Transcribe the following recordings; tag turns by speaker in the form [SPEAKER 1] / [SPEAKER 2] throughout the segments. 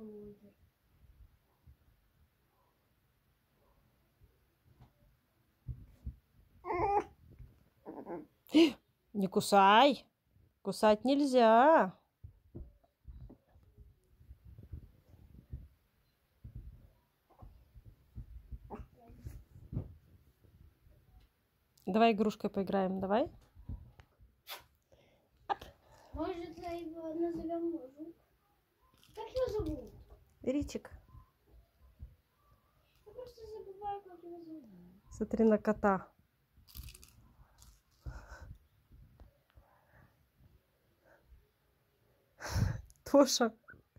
[SPEAKER 1] будет.
[SPEAKER 2] Не кусай. Кусать нельзя. Давай игрушкой поиграем, давай.
[SPEAKER 1] Может, его назовем Жук? Как его зовут?
[SPEAKER 2] Ричик,
[SPEAKER 1] Я просто забываю, как его зовут.
[SPEAKER 2] смотри на кота. Тоша.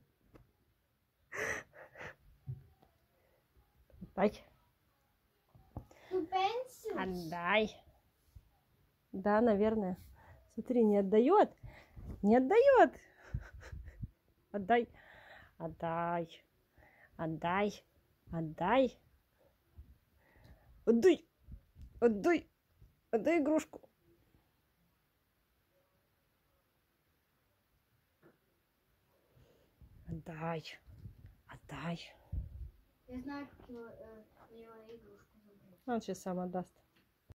[SPEAKER 2] Отдай.
[SPEAKER 1] Тупенсис?
[SPEAKER 2] Отдай. Да, наверное. Смотри, не отдает. Не отдает. Отдай. Отдай. Отдай. Отдай. Отдай. Отдай. Отдай игрушку. Отдай. Отдай.
[SPEAKER 1] Я знаю, как его игрушку забрать.
[SPEAKER 2] Он сейчас сам отдаст.